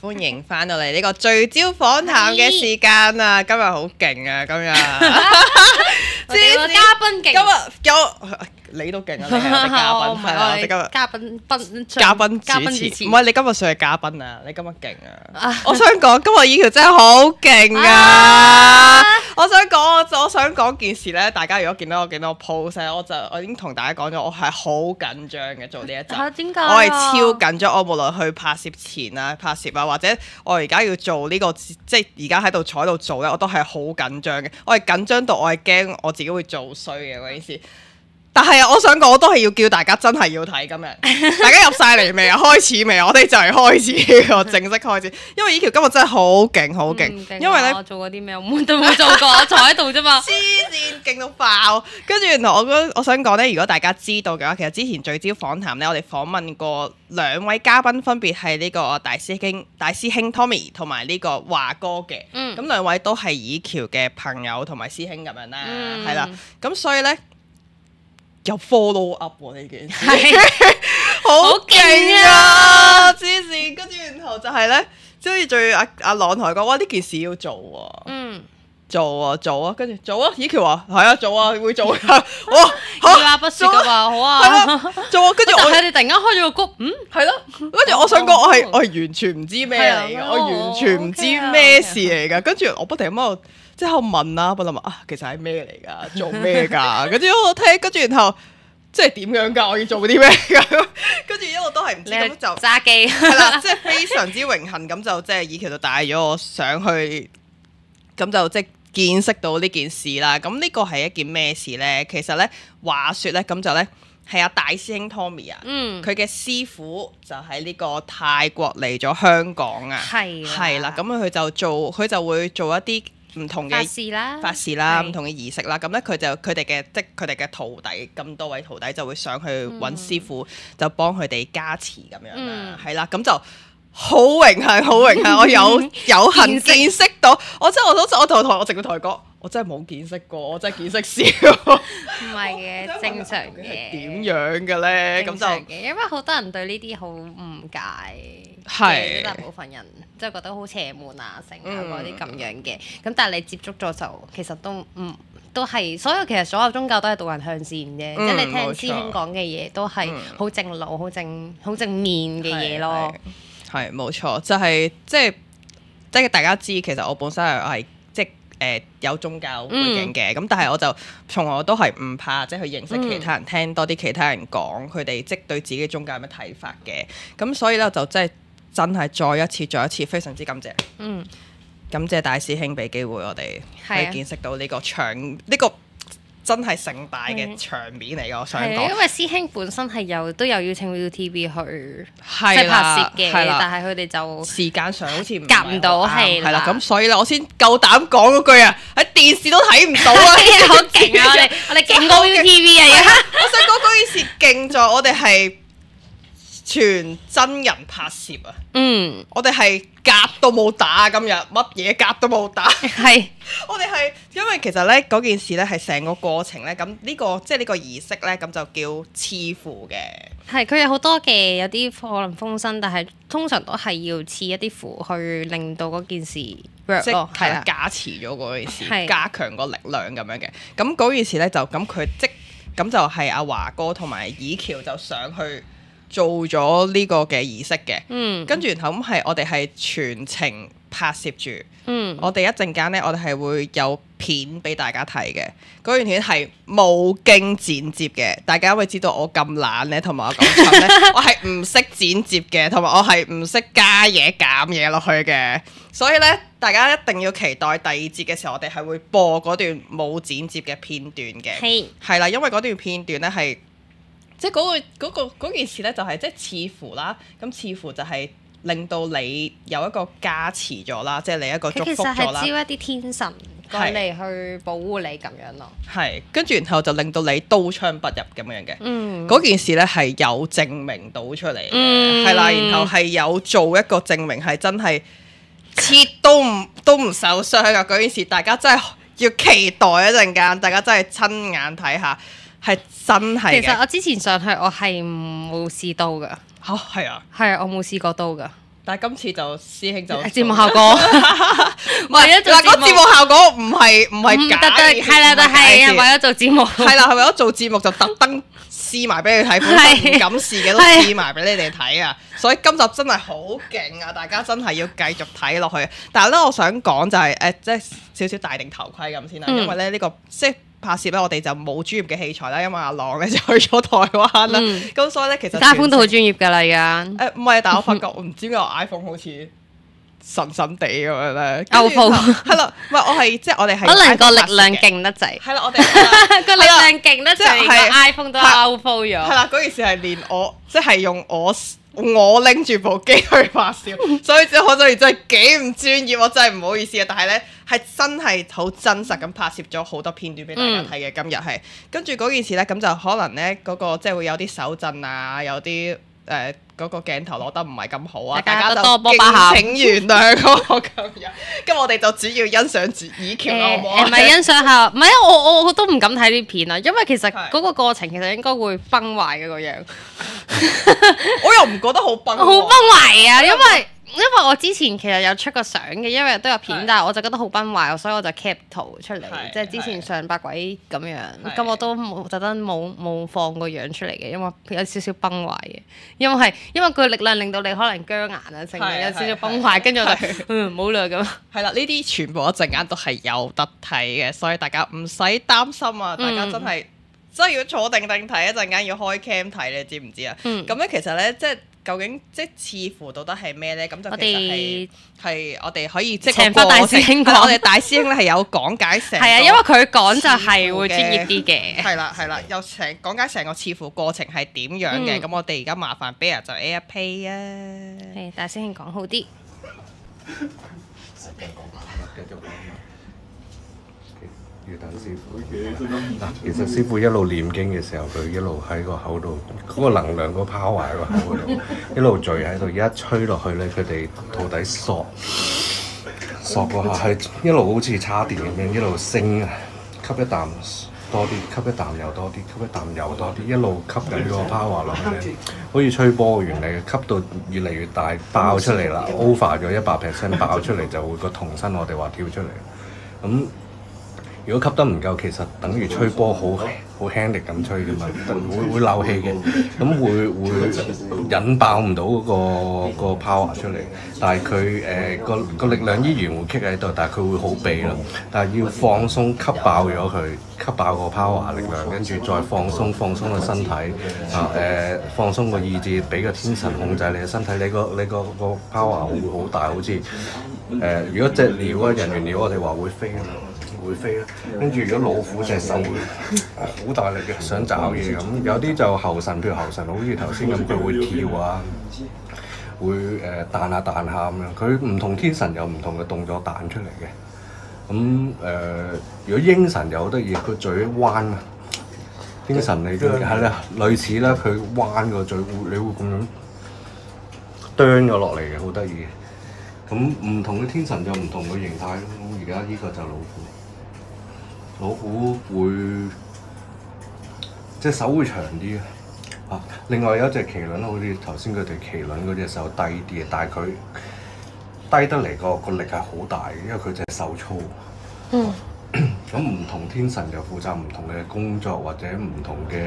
歡迎翻到嚟呢個聚焦訪談嘅時間啊！今日好勁啊！今日我哋個嘉賓勁， 今日有你都勁啊！你係我哋嘉賓，係啊！我哋今日嘉賓主持，唔係你今日算係嘉賓啊！你今日勁啊！我想講今日依條真係好勁啊！我想講件事咧，大家如果見到我 post 咧，我已經同大家講咗，我係好緊張嘅做呢一集。 點解？ 我係超緊張，我無論去拍攝前啊、拍攝啊，或者我而家要做呢個，即係而家喺度坐喺度做咧，我都係好緊張嘅。我係緊張到我係驚我自己會做衰嘅嗰件事。但係我想講，我都係要叫大家真係要睇今日，大家入晒嚟未啊？開始未啊？我哋就係開始個正式開始，因為呢條今日真係好勁，好勁。因為咧， 我做過啲咩？我乜都冇做過，我坐喺度啫嘛。 黐線，勁到爆！跟住原來我想講咧，如果大家知道嘅話，其實之前聚焦訪談咧，我哋訪問過兩位嘉賓，分別係呢個大師兄 Tommy 同埋呢個華哥嘅。咁兩位都係以橋嘅朋友同埋師兄咁樣啦，係啦。咁所以咧。有 follow up 喎呢件事，好勁啊！黐線，跟住然後就係咧，即係好似最阿朗同佢講，哇呢件事要做喎，做啊，跟住做啊，以橋話係啊，做啊，會做㗎，哇， 二話不說嘅話，好啊， 做啊，跟住我哋突然間開咗個谷， 係咯，跟住我想講，我係完全唔知咩嚟㗎，我完全唔知咩事嚟㗎，跟住我不停咁喺度。即係我問啦，我諗啊，其實係咩嚟㗎？做咩㗎？跟住我聽，跟住然後即係點樣㗎？我要做啲咩㗎？跟住一路都係唔知咁就揸機係啦，即係非常之榮幸咁就即係以橋就帶咗我上去，咁就即係見識到呢件事啦。咁呢個係一件咩事咧？其實咧話説咧，咁就咧係阿大師兄 Tommy 啊，佢嘅師傅就喺呢個泰國嚟咗香港啊，係啦，咁佢就會做一啲唔同嘅法事啦，唔同嘅儀式啦，咁咧佢哋嘅徒弟，咁多位徒弟就會上去揾師傅，就幫佢哋加持咁樣啦，係啦，咁就好榮幸，我有幸見識到，我直接同佢講，我真係冇見識過，我真係見識少， 唔係嘅，正常嘅。 點樣嘅咧？咁就因為好多人對呢啲好誤解。 係大部分人即係覺得好邪門啊、成啊嗰啲咁樣嘅，咁但係你接觸咗就其實都係所有宗教都係導人向善嘅，即係你聽師兄講嘅嘢都係好正路、好正面嘅嘢咯。 係冇錯，就係即係大家知，其實我本身係有宗教背景嘅，咁但係我就從來都係唔怕即係去認識其他人，聽多啲其他人講佢哋即係對自己宗教有咩睇法嘅，咁所以咧就真係再一次非常之感謝，感謝大師兄俾機會我哋去見識到呢個真係盛大嘅場面嚟嘅，我想講。 因為師兄本身都有邀請 ViuTV 去拍攝嘅，但係佢哋就時間上好似夾唔到，係啦。 咁所以咧，我先夠膽講嗰句啊，喺電視都睇唔到啊！ 好勁啊！我哋勁過 ViuTV 啊！ 我想講嗰件事勁在我哋係全真人拍攝啊！我哋係夾都冇打，今日乜嘢夾都冇打。係我哋係因為其實咧嗰件事咧係成個過程咧，咁呢個儀式咧咁就叫賜符嘅。 係佢有好多嘅，有啲可能封身，但係通常都係要賜一啲符去令到嗰件事 work 咯，係啦， 加持咗嗰件事，加強個力量咁樣嘅。咁嗰件事咧就咁就係阿華哥同埋以橋就上去做咗呢個嘅儀式嘅，跟住然後咁係我哋係全程拍攝住，我哋一陣間咧，我哋係會有片俾大家睇嘅，嗰段片係冇經剪接嘅，大家會知道我咁懶咧，同埋我咁蠢咧，我係唔識剪接嘅，同埋我係唔識加嘢減嘢落去嘅，所以咧大家一定要期待第二節嘅時候，我哋係會播嗰段冇剪接嘅片段嘅，係啦，因為嗰段片段咧係。即係嗰件事咧，就係即係賜符啦。咁賜符就係令到你有一個加持咗啦，即係你一個祝福咗啦。其實係招一啲天神過嚟去保護你咁樣咯。係，跟住然後就令到你刀槍不入咁樣嘅。嗰件事咧係有證明到出嚟嘅，係啦。然後係有做一個證明係真係切都唔受傷噶。嗰件事大家真係要期待一陣間，大家真係親眼睇下。係真係嘅。其實我之前上去我係冇試刀㗎。 嚇係啊！ 係啊，我冇試過刀㗎。 但係今次就師兄就節目效果，為咗做嗱，個節目效果唔係假嘅， 係啦，但係為咗做節目， 係啦，係為咗做節目就特登試埋俾你睇，本身唔敢試嘅都試埋俾你哋睇啊！所以今集真係好勁啊！大家真係要繼續睇落去。但係咧，我想講就係即係少少戴定頭盔咁先啦，因為咧呢個即係拍攝咧，我哋就冇專業嘅器材啦，因為阿朗咧就去咗台灣啦，咁所以咧其實 iPhone 都好專業㗎啦，而家唔係，但係我發覺我唔知點解我 iPhone 好似神神地咁樣咧 ，iPhone 係啦，唔係我係即係我哋係可能個力量勁得滯， 係啦，我哋個力量勁得滯，個 iPhone 都 outflow 咗， 係啦，嗰件事係連我即係用我拎住部機去拍攝，所以可想而知真係幾唔專業，我真係唔好意思啊！但係咧係真係好真實咁拍攝咗好多片段俾大家睇嘅。今日係跟住嗰件事咧，咁就可能咧嗰個即係會有啲手震啊，有啲嗰個鏡頭攞得唔係咁好啊，大家就敬請原諒我今日。咁我哋就主要欣賞住以喬啦，好唔好啊？ 唔係欣賞下，唔係啊！我都唔敢睇啲片啊，因為其實嗰個過程其實應該會崩壞嘅個樣。 我又唔覺得好崩壞啊，因為我之前其實有出過相嘅，因為都有片，但係我就覺得好崩壞，所以我就 cap 圖出嚟，即係之前上百鬼咁樣，咁我都特登冇放個樣出嚟嘅，因為有少少崩壞嘅，因為佢力量令到你可能僵硬啊，成日有少少崩壞，跟住我就冇啦咁。 係啦，呢啲全部一陣間都係有得睇嘅，所以大家唔使擔心啊！大家真係真係要坐定定睇，一陣間要開 cam 睇，你知唔知啊？咁咧其實咧即係。究竟即係似乎到底係咩咧？咁就其實係我哋可以即係請翻大師兄講， 我哋大師兄咧係有講解成係啊，因為佢講就係會專業啲嘅。 係啦，又講解成個似乎過程係點樣嘅。咁我哋而家麻煩 Bear 就 AirPlay 啊。 係大師兄講好啲。 要等師傅。其實師傅一路念經嘅時候，佢一路喺個口度，嗰個能量個 power 喺個口度，一路聚喺度，一吹落去咧，佢哋肚底索嗰下係一路好似叉電咁樣，一路升啊，吸一啖多啲，吸一啖又多啲，吸一啖又多啲，一路吸緊個 power 落去咧，好似吹波嘅原理，吸到越嚟越大，爆出嚟啦 ，over 咗100%，爆出嚟就會個童身我哋話跳出嚟，咁。如果吸得唔夠，其實等於吹波好輕力咁吹㗎嘛，會漏氣嘅，咁會引爆唔到嗰個 power 出嚟。但係佢個力量依然會 keep 喺度，但係佢會好避咯。但係要放鬆吸爆咗佢，吸爆個 power 力量，跟住再放鬆個身體放鬆個意志，俾個天神控制你嘅身體。你個 power 會好大，好似如果隻鳥啊人猿鳥，我哋話會飛啊。會飛啦，跟住如果老虎隻手會好大力嘅，想找嘢咁，有啲就猴神，譬如猴神，好似頭先咁，佢會跳啊，會彈下咁樣。佢唔同天神有唔同嘅動作彈出嚟嘅。咁如果鷹神又好得意，佢嘴彎啊，鷹神嚟嘅係啦，類似啦，佢彎個嘴，你會咁樣啄咗落嚟嘅，好得意嘅。咁唔同嘅天神有唔同嘅形態咯。咁而家呢個就老虎。老虎會隻手會長啲啊！另外有一隻麒麟，好似頭先佢哋麒麟嗰隻手低啲嘅，但係佢低得嚟個力係好大嘅，因為佢隻手粗。咁唔同天神就負責唔同嘅工作或者唔同嘅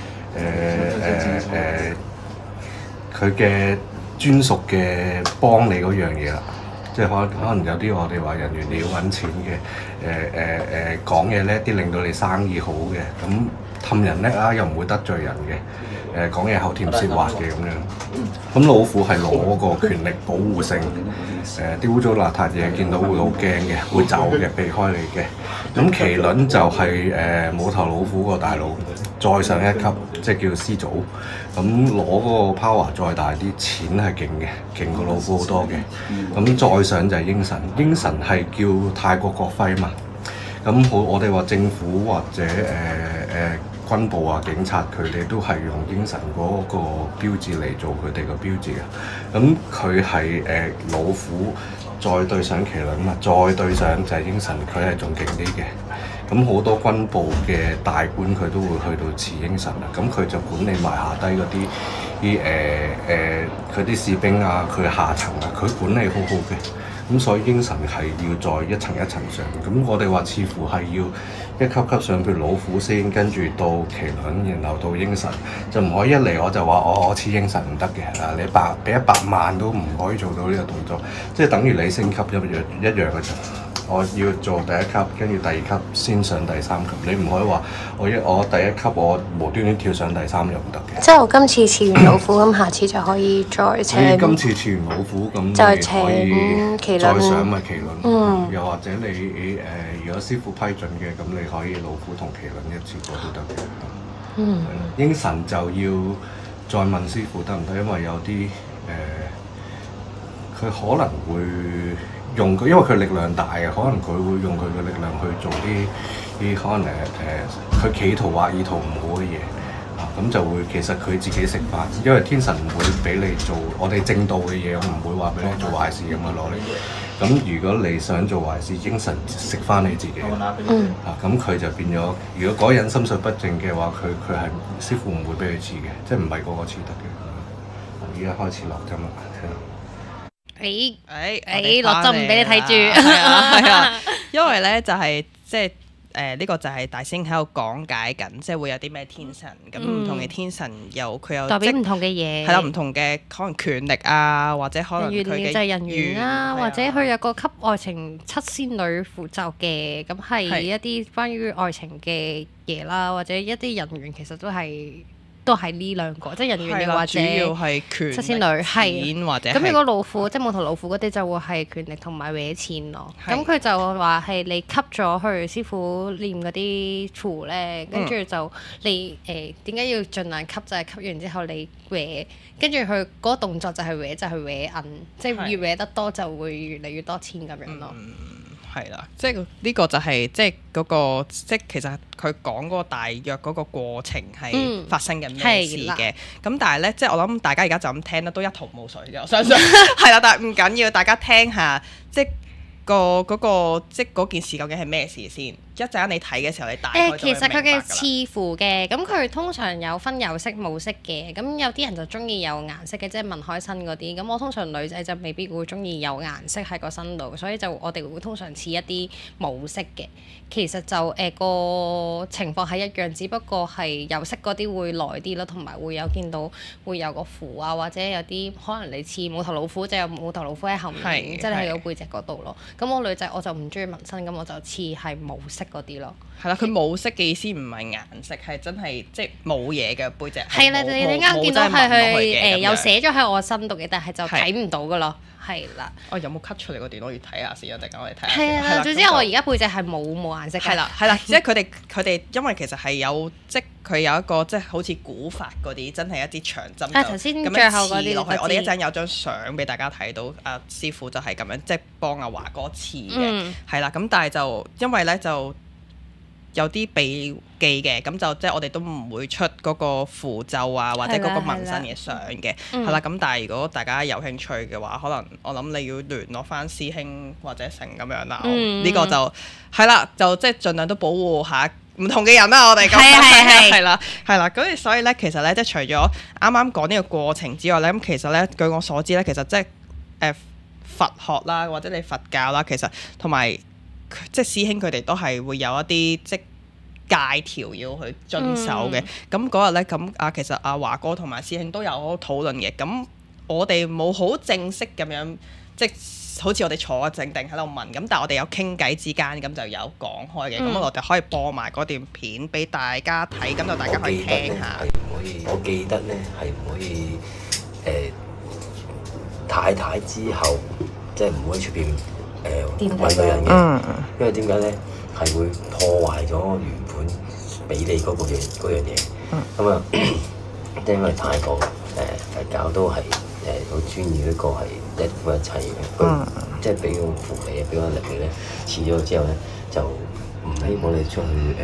佢嘅專屬嘅幫你嗰樣嘢啦。即係可能有啲我哋話人緣你要揾錢嘅，講嘢叻啲令到你生意好嘅，咁氹人叻啦，又唔會得罪人嘅，講嘢口甜舌滑嘅咁樣。咁老虎係攞個權力保護性，啲污糟邋遢嘢見到會好驚嘅，會走嘅，避開你嘅。咁麒麟就係冇頭老虎個大佬，再上一級即係叫師祖。咁攞嗰個 power 再大啲，錢係勁嘅，勁過老虎好多嘅。咁再上就係鷹神，鷹神係叫泰國國徽嘛。咁我哋話政府或者軍部啊、警察佢哋都係用鷹神嗰個標誌嚟做佢哋個標誌嘅。咁佢係老虎再對上麒麟嘛，再對上就係鷹神，佢係仲勁啲嘅。 咁好多軍部嘅大官佢都會去到侍應神啊，咁佢就管理埋下低嗰啲佢啲士兵啊，佢下層啊，佢管理好好嘅。咁所以應神係要再一層一層上，咁我哋話似乎係要一級級上，譬如老虎先，跟住到麒麟，然後到應神，就唔可以一嚟我就話我似應神唔得嘅啊！你俾100萬都唔可以做到呢個動作，即係等於你升級一樣嘅啫。我要做第一級，跟住第二級先上第三級，你唔可以話我第一級我無端端跳上第三又唔得嘅。 即係我今次似完老虎，咁下次就可以再請。 你今次似完老虎，咁你可以再上咪麒麟。又或者你如果師傅批准嘅，咁你可以老虎同麒麟一次過都得嘅。應神就要再問師傅得唔得，因為有啲佢可能會用佢，因為佢力量大嘅，可能佢會用佢嘅力量去做啲可能佢企圖或意圖唔好嘅嘢啊，咁就會其實佢自己食飯，因為天神唔會俾你做我哋正道嘅嘢，我唔會話俾你做壞事咁啊攞嚟。咁如果你想做壞事，應神食翻你自己咁佢就變咗。如果嗰人心術不正嘅話，佢係師傅唔會俾佢似嘅，即係唔係個個似得嘅。而家開始落針啦。 落針唔俾你睇住， 係啊，因為咧就係即係呢個就係大師兄喺度講解緊，即係會有啲咩天神，咁唔同嘅天神佢有代表唔同嘅嘢， 係啦，唔同嘅可能權力啊，或者可能佢嘅就係人緣啦，或者佢有個給愛情七仙女符咒嘅，咁係一啲關於愛情嘅嘢啦，或者一啲人緣其實都係呢兩個，即係人緣或者主要係權力、 七仙女錢或者咁。如果老虎即係冇頭老虎嗰啲就會係權力同埋搲錢咯。咁佢就話係你吸咗去師傅念嗰啲符咧，跟住就你點解要盡量吸？就係吸完之後你搲，跟住佢嗰個動作就係搲，就係搲銀，即係越搲得多就會越嚟越多錢咁樣咯。 係啦，即係呢個就係即係嗰個，即係其實佢講嗰個大約嗰個過程係發生緊咩事嘅。咁但係咧，即係我諗大家而家就咁聽咧，都一頭霧水嘅。我相信係啦，但係唔緊要，大家聽下，即係嗰個即係嗰件事究竟係咩事先。一陣間你睇嘅時候，你大概就會明白㗎啦。 其實佢嘅賜符嘅，咁佢通常有分有色冇色嘅。咁有啲人就中意有顏色嘅，即係紋開身嗰啲。咁我通常女仔就未必會中意有顏色喺個身度，所以就我哋會通常賜一啲冇色嘅。其實就個情況係一樣，只不過係有色嗰啲會耐啲咯，同埋會有見到會有個符啊，或者有啲可能你賜冇頭老虎，就有冇頭老虎喺後面，即係你喺個背脊嗰度咯。咁我女仔我就唔中意紋身，咁我就賜係冇色嗰啲咯。 係啦，佢冇色嘅意思唔係顏色，係真係即係冇嘢嘅背脊。 係啦，你啱見到係佢有寫咗喺我身度嘅，但係就睇唔到噶咯。係啦。 有冇 cut 出嚟個電腦要睇下先？一陣間我哋睇下。 係啊，總之我而家背脊係冇顏色嘅。 係啦，即係佢哋因為其實係有即係佢有一個即係好似古法嗰啲，真係一支長針頭先最後嗰啲落去。我哋一陣有張相俾大家睇到，阿師傅就係咁樣即係幫阿華哥刺嘅。係啦，咁但係就因為咧就有啲避忌嘅，咁就即係我哋都唔會出嗰個符咒啊，或者嗰個紋身嘅相嘅，係啦。咁但係如果大家有興趣嘅話，可能我諗你要聯絡翻師兄或者成咁樣啦。呢個就係啦，就即係盡量都保護下唔同嘅人啦。我哋咁係啦。咁所以咧，其實咧，即係除咗啱啱講呢個過程之外咧，咁其實咧，據我所知咧，其實即係佛學啦，或者你佛教啦，其實同埋即係師兄佢哋都係會有一啲即戒條要去遵守嘅。咁嗰日咧，咁其實阿華哥同埋師兄都有討論嘅。咁我哋冇好正式咁樣，即係好似我哋坐靜定喺度問咁，但係我哋有傾偈之間咁就有講開嘅。咁我哋可以播埋嗰段片俾大家睇，咁就大家可以聽下。 我記得咧係唔可以太太之後即係唔可以出邊揾女人嘅，因為點解咧係會破壞咗原本俾你嗰樣嘢。咁啊，即係因為泰國佛教都係好專業，一個係一夫一妻嘅，即係俾個福利啊，俾個力你咧，辭咗之後咧就唔希望你出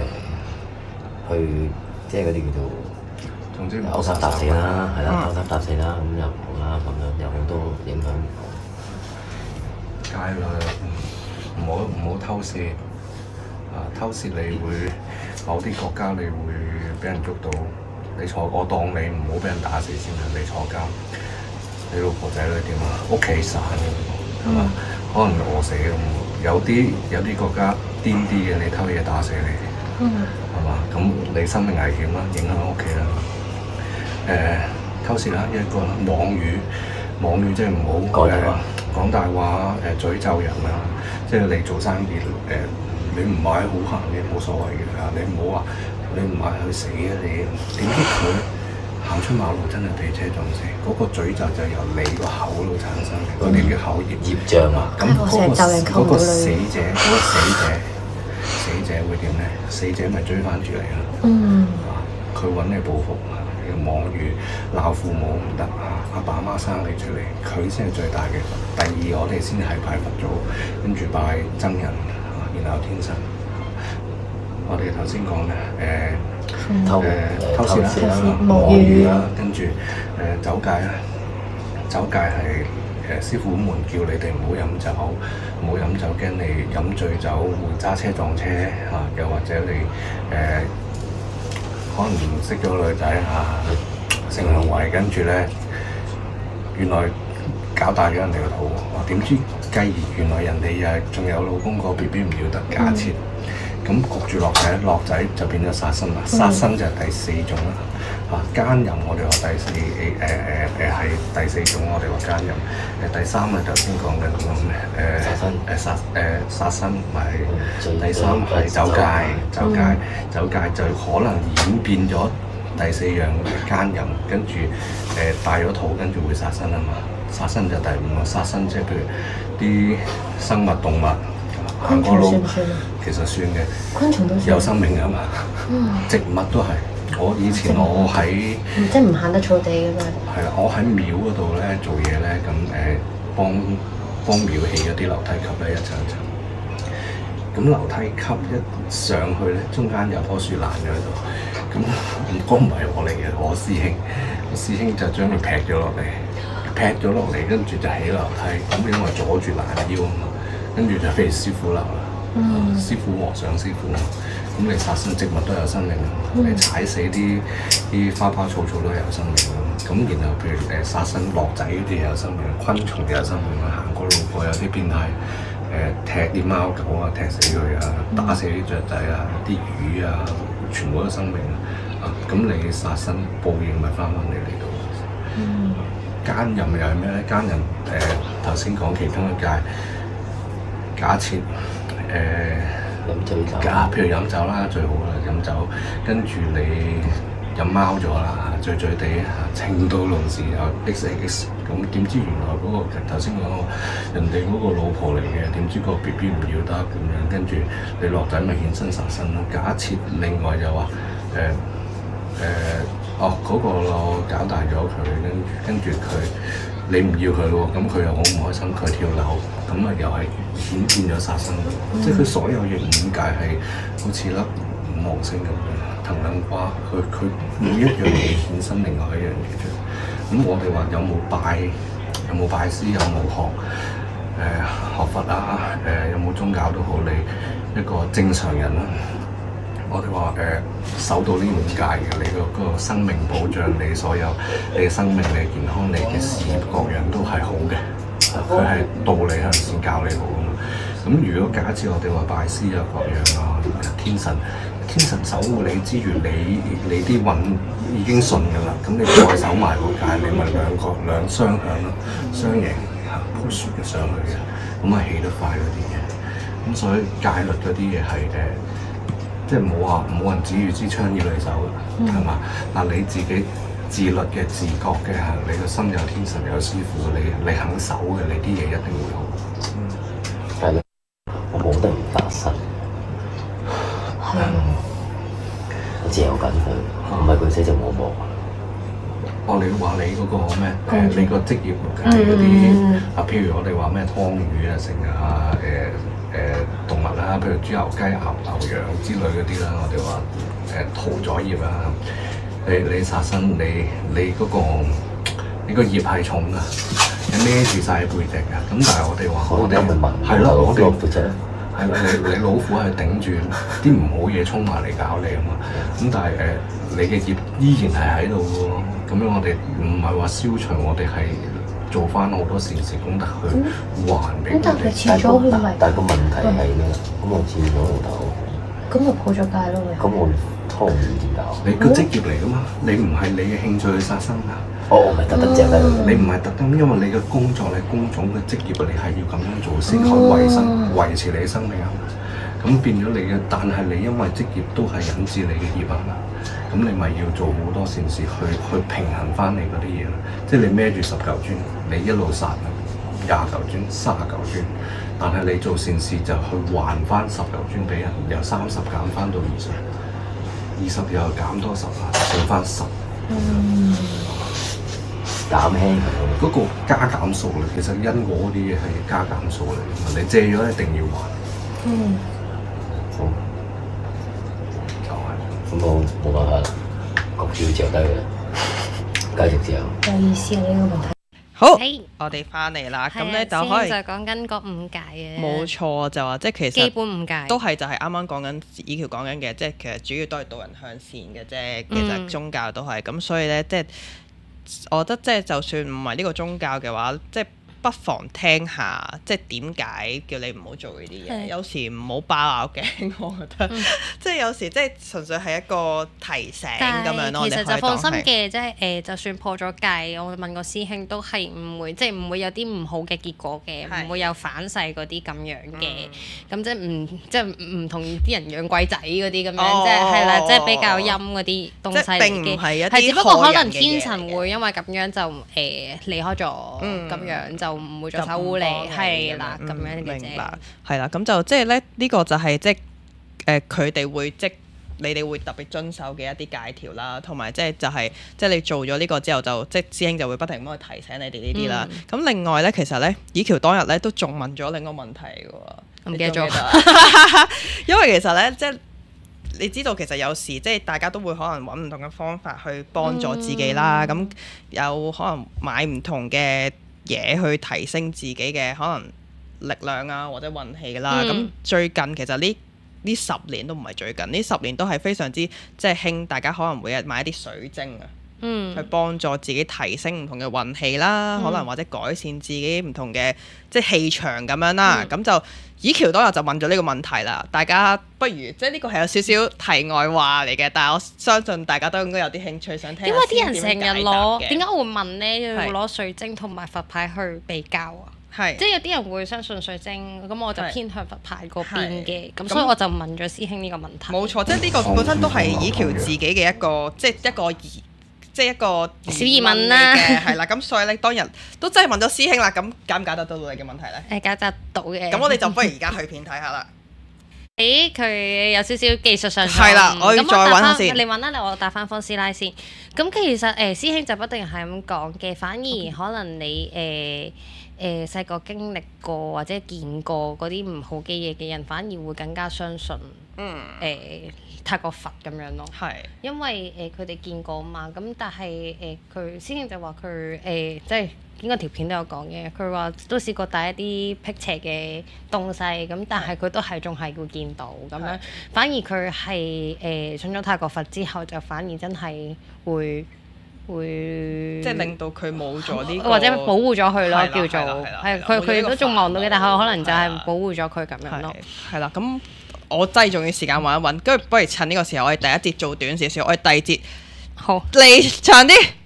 去即係嗰啲叫做總之勾三搭四啦，係啦，勾三搭四啦，咁又唔好啦，咁樣有好多影響。戒律唔好偷竊， 偷竊你會某啲國家你會俾人捉到，你坐我當你唔好俾人打死先啦，你坐監，你老婆仔女點啊？屋企散係嘛？可能餓死咁。有啲國家癲啲嘅，你偷嘢打死你，係嘛？咁你生命危險啦，影響屋企啦。偷竊啦，一個啦，網語即係唔好講大話，詛咒人啊！即係你做生意你唔買好行嘅冇所謂嘅嚇，你唔好話你唔買去死啊！你點知佢行出馬路真係被車撞死，嗰個詛咒就由你個口度產生嘅，嗰啲叫口業障啊！ 咁嗰個死者會點咧？死者咪追翻住你咯。佢揾你報復。網語鬧父母唔得啊！阿爸阿媽生你出嚟，佢先係最大嘅。第二，我哋先係拜佛祖，跟住拜僧人，然後天神。我哋頭先講咧，偷竊啦，網語啦，跟住酒戒啦。酒戒係師傅們叫你哋唔好飲酒，唔好飲酒，驚你飲醉酒會揸車撞車嚇，又或者你可能識咗個女仔性行為，跟住咧原來搞大咗人哋個肚，點知繼而原來人哋又仲有老公個 BB 唔要得，假設咁焗住落仔就變咗殺生啦，殺生就係第四種啦。奸淫我哋話係第四種，我哋話奸淫。第三係頭先講嘅嗰個咩？殺生咪第三係酒戒，酒戒就可能演變咗第四樣奸淫，跟住大咗肚，跟住會殺生啊嘛。殺生就第五個，殺生即係譬如啲生物動物行過路，其實算嘅， 昆蟲都算有生命㗎嘛。植物都係。我以前我喺即係唔行得草地嘅嘛。 係啦，我喺廟嗰度咧做嘢咧，咁幫廟起嗰啲樓梯級咧，一層一層。咁樓梯級一上去咧，中間有棵樹爛咗喺度。咁唔係我嚟嘅，我師兄就將佢劈咗落嚟，跟住就起樓梯。咁因為阻住爛腰啊嘛，跟住就俾師傅鬧啦。師傅和尚師傅。咁你殺生，植物都有生命，你踩死啲花花草草都有生命。咁然後譬如殺生落仔嗰啲有生命，昆蟲有生命，行過路過有啲變態踢啲貓狗啊，踢死佢啊，打死啲雀仔啊，啲魚啊，全部都生命啊。咁你殺生報應咪翻你嚟到？奸淫又係咩咧？奸淫頭先講其中一戒，假設譬如飲酒啦，最好啦，飲酒，跟住你飲貓咗啦，醉醉地情到濃時又 XX， 咁點知原來嗰個頭先講人哋嗰個老婆嚟嘅，點知個 BB 唔要得咁樣，跟住你落仔咪衍生殺生咯。假設另外就話嗰個我搞大咗佢，跟住佢你唔要佢喎，咁佢又好唔開心，佢跳樓，咁啊又係顯變咗殺生。即係佢所有嘢五戒係好似粒五芒星咁樣，藤撚瓜，佢每一樣嘢衍生另外一樣嘢出嚟。咁我哋話有冇拜師，有冇學佛啊？有冇宗教都好，你一個正常人啦。我哋話守到呢五戒嘅，你個生命保障，你所有你嘅生命、你嘅健康、你嘅事業各樣都係好嘅。佢係道理向善教你好啊嘛。咁如果假設我哋話拜師啊各樣啊，天神守護你之餘，你啲運已經順㗎啦，咁你再守埋個戒，你咪兩雙向咯，雙贏push嘅上去嘅，咁啊起得快嗰啲嘢。咁所以戒律嗰啲嘢係即係冇人指住支槍要你走嘅，係嘛？嗱你自己自律嘅、自覺嘅，你個心有天神有師傅，你肯守嘅，你啲嘢一定會好。 係咯，我冇得唔發生。我嚼緊佢，唔係佢死就冇搏。 你話你嗰個咩？你個職業係嗰啲譬如我哋話咩劏魚啊、成啊動物啦，譬如豬牛雞牛羊之類嗰啲啦，我哋話屠宰業啦，你殺生你嗰個你個業係重㗎，你孭住晒背脊㗎。咁但係我哋話我哋係咯， 係啦，你老虎係頂住啲唔好嘢衝埋嚟搞你啊嘛。咁但係你嘅業依然係喺度嘅喎。咁樣我哋唔係話消除，我哋係做翻好多善事功德去還俾佢哋。 但係遲早佢咪？ 但係個問題係咩？咁我佔咗老豆， 咁咪破咗戒咯咪？ 咁我拖唔點搞？ 你個職業嚟噶嘛？你唔係你嘅興趣去殺生㗎。 我唔係特登借低佢。 你唔係特登，因為你嘅工作、你工種嘅職業，你係要咁樣做先可以維持你嘅生命啊。咁變咗你嘅，但係你因為職業都係引致你嘅業啊嘛。咁你咪要做好多善事去平衡翻你嗰啲嘢咯。即係你孭住10嚿磚，你一路殺20嚿磚、30嚿磚，但係你做善事就去還翻10嚿磚俾人，由30減翻到20又減多10啊，剩翻10。 減輕嗰個加減數嚟，其實因果嗰啲嘢係加減數嚟，你借咗一定要還。 好，就係咁，我冇辦法啦，焗住要嚼低佢，繼續嚼。 有意思啊呢個問題。 好， 係我哋翻嚟啦，咁係咧就可以師兄就講緊嗰5戒嘅， 冇錯，就話即係其基實本5戒都係就係啱啱講緊以橋講緊嘅，即係其實主要都係導人向善嘅啫。其實宗教都係咁，所以咧即係我覺得即係就算唔係呢個宗教嘅話，即係不妨聽下，即係點解叫你唔好做呢啲嘢。有時唔好包拗頸，我覺得，即係有時即係純粹係一個提醒咁樣咯。 其實就放心嘅，即係係就算破咗戒，我問個師兄都係唔會，即係唔會有啲唔好嘅結果嘅，唔會有反噬嗰啲咁樣嘅。咁即係唔同啲人養鬼仔嗰啲咁樣，即係係啦，即係比較陰嗰啲東西嚟嘅。 並唔係一啲係只不過可能害人嘅嘢天神會因為咁樣就離開咗，咁樣就唔會再守護你，係啦咁樣嘅啫。 明白，係啦，咁就即係咧呢個就係即係佢哋會即你哋會特別遵守嘅一啲戒條啦，同埋即係你做咗呢個之後就即係師兄就會不停咁去提醒你哋呢啲啦。咁另外咧，其實咧以橋當日咧都仲問咗另一個問題嘅喎， 唔記得咗， 因為其實咧即係你知道其實有時即係大家都會可能揾唔同嘅方法去幫助自己啦，咁有可能買唔同嘅嘢去提升自己嘅可能力量啊或者運氣啦。咁最近其實呢10年都唔係最近，呢10年都係非常之即係興，大家可能每日買一啲水晶啊，去幫助自己提升唔同嘅運氣啦，可能或者改善自己唔同嘅即係氣場咁樣啦。咁就以橋當日就問咗呢個問題啦，大家不如即係呢個係有少少題外話嚟嘅，但係我相信大家都應該有啲興趣想聽。 點解啲人成日攞？點解解我會問呢？要攞水晶同埋佛牌去比較啊？ 係即係有啲人會相信水晶，咁我就偏向佛牌嗰邊嘅，咁所以我就問咗師兄呢個問題。 冇錯，即係呢個本身都係以橋自己嘅一個即係一個小疑問啦， 係啦。咁所以咧當日都真係問咗師兄啦，咁解唔解答到你嘅問題咧？ 解答到嘅。 咁我哋就不如而家去片睇下啦。 佢有少少技術上係啦，我要再揾下先。 你揾啦，我答翻方師奶先。咁其實師兄就不一定係咁講嘅，反而可能你細個經歷過或者見過嗰啲唔好嘅嘢嘅人，反而會更加相信泰國佛咁樣咯。係，因為佢哋見過嘛。咁但係佢師兄就話佢即係應該條片都有講嘅。佢話都試過帶一啲辟邪嘅東西，咁但係佢都係仲係會見到咁樣。反而佢係信咗泰國佛之後，就反而真係會即係令到佢冇咗呢個， 或者保護咗佢咯，叫做係佢都仲望到嘅，但係可能就係保護咗佢咁樣咯。 係啦，咁我真係仲要時間揾一揾，跟住不如趁呢個時候，我哋第一節做短少少，我哋第二節好嚟長啲。